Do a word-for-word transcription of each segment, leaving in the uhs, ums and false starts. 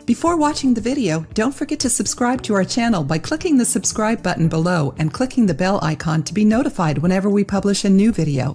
Before watching the video, don't forget to subscribe to our channel by clicking the subscribe button below and clicking the bell icon to be notified whenever we publish a new video.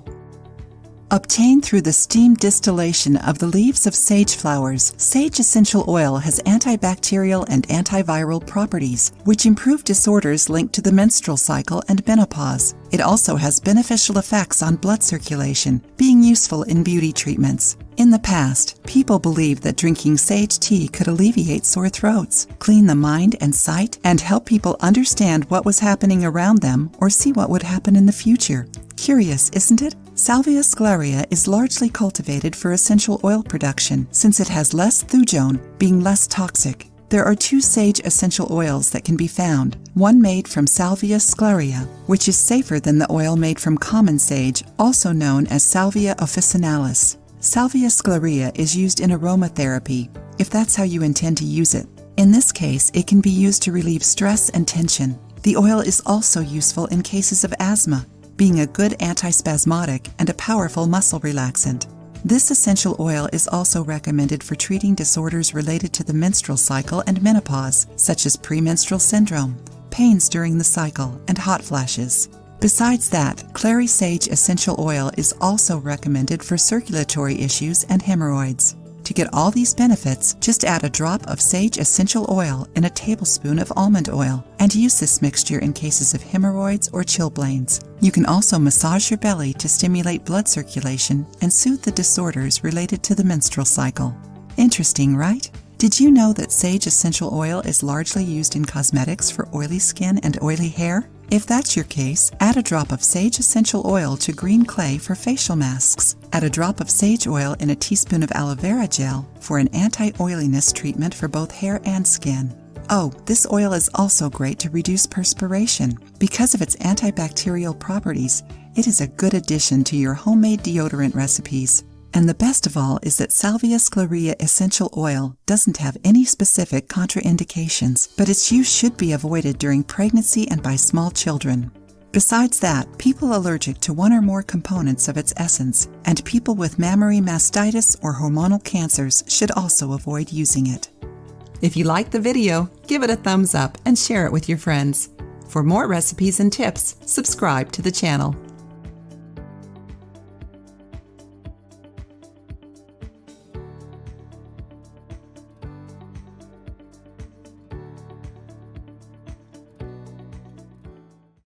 Obtained through the steam distillation of the leaves of sage flowers, sage essential oil has antibacterial and antiviral properties, which improve disorders linked to the menstrual cycle and menopause. It also has beneficial effects on blood circulation, being useful in beauty treatments. In the past, people believed that drinking sage tea could alleviate sore throats, clean the mind and sight, and help people understand what was happening around them or see what would happen in the future. Curious, isn't it? Salvia sclaria is largely cultivated for essential oil production since it has less thujone, being less toxic. There are two sage essential oils that can be found, one made from Salvia sclaria, which is safer than the oil made from common sage, also known as Salvia officinalis. Salvia sclaria is used in aromatherapy, if that's how you intend to use it. In this case, it can be used to relieve stress and tension. The oil is also useful in cases of asthma, being a good antispasmodic and a powerful muscle relaxant. This essential oil is also recommended for treating disorders related to the menstrual cycle and menopause, such as premenstrual syndrome, pains during the cycle, and hot flashes. Besides that, clary sage essential oil is also recommended for circulatory issues and hemorrhoids. To get all these benefits, just add a drop of sage essential oil in a tablespoon of almond oil and use this mixture in cases of hemorrhoids or chilblains. You can also massage your belly to stimulate blood circulation and soothe the disorders related to the menstrual cycle. Interesting, right? Did you know that sage essential oil is largely used in cosmetics for oily skin and oily hair? If that's your case, add a drop of sage essential oil to green clay for facial masks. Add a drop of sage oil in a teaspoon of aloe vera gel for an anti-oiliness treatment for both hair and skin. Oh, this oil is also great to reduce perspiration. Because of its antibacterial properties, it is a good addition to your homemade deodorant recipes. And the best of all is that Salvia sclaria essential oil doesn't have any specific contraindications, but its use should be avoided during pregnancy and by small children. Besides that, people allergic to one or more components of its essence, and people with mammary mastitis or hormonal cancers should also avoid using it. If you liked the video, give it a thumbs up and share it with your friends. For more recipes and tips, subscribe to the channel.